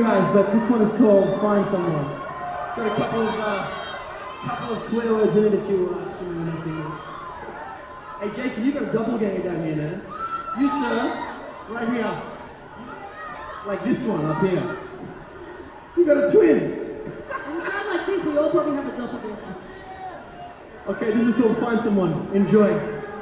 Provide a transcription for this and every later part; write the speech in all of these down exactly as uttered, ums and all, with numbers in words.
guys, but this one is called Find Someone. It's got a couple of, uh, couple of swear words in it if you uh, if you know anything. Hey Jason, you've got a doppelganger down here, man. You sir, right here. Like this one up here. You got a twin. In a crowd like this, we all probably have a doppelganger. Okay, this is called Find Someone. Enjoy.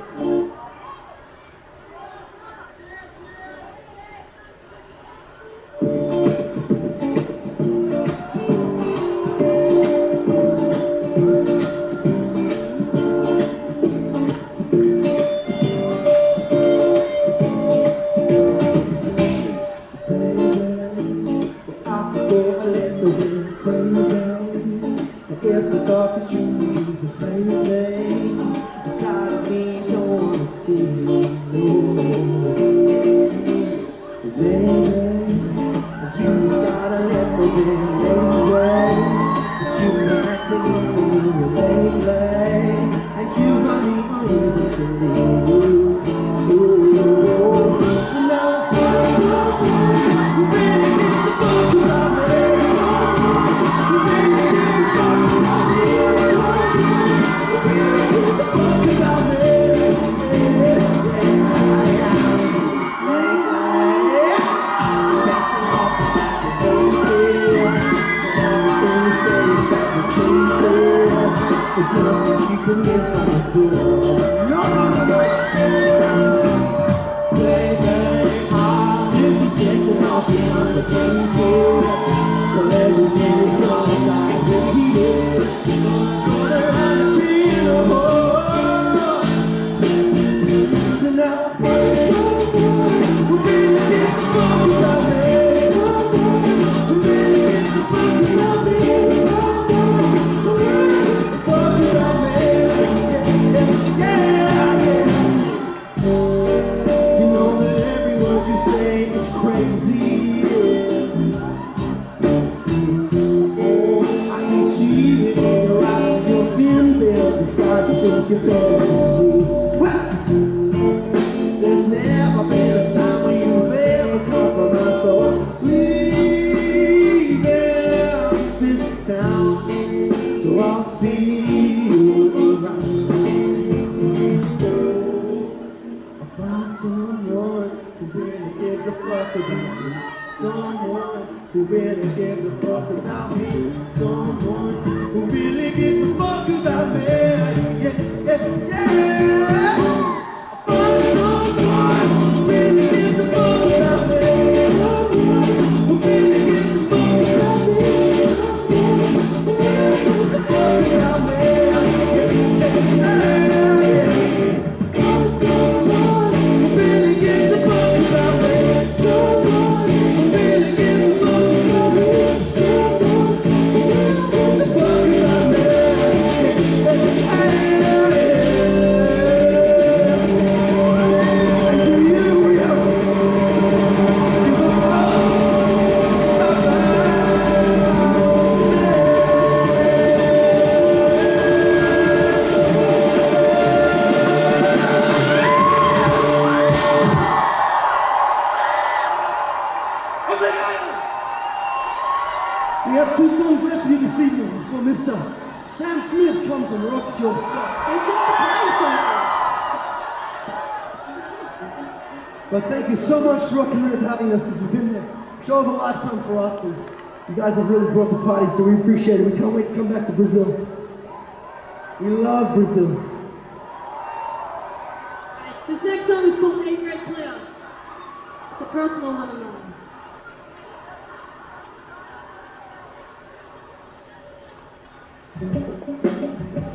If the talk is true, you can play the game. Inside of me, don't wanna see you, no. Baby, you just got a little bit lazy. But you been acting up for me lately. And you've got me no reason to leave. So now I'm feeling so good. You really need to talk about me. You really need to talk about me. There's nothing you can get from the door. No, no, no, no. Baby, ah, this is getting off behind the painting. But everything we don't die with here. Gonna run me in a hole. So now, first, we're gonna get some fun about me. We're gonna get some fun about me. Crazy. Oh, I can see it in your eyes with your thin veil disguise. You think you're better than me. Well, there's never been a time when you've ever compromised, so I'm leaving this town. So I'll see you around. I'll find someone who really gives a fuck about me. Someone who really gives a fuck about me. Someone who really gives a fuck about me. Yeah, yeah, yeah. I find someone who really gives a fuck about me. Someone who really gives a fuck about me. Who really gives a fuck about me. Yeah, yeah, yeah, yeah. Find someone who really gives a fuck about me. Someone who really gives a fuck about me. Someone who really gives a fuck about me. And do you really give a fuck about me? We have two songs left for you this evening before Mister Sam Smith comes and rocks your socks. But thank you so much, Rock and Roll, for having us. This has been a show of a lifetime for us, and you guys have really brought the party, so we appreciate it. We can't wait to come back to Brazil. We love Brazil. This next song is called A Great Player. It's a personal one of mine. Thank you.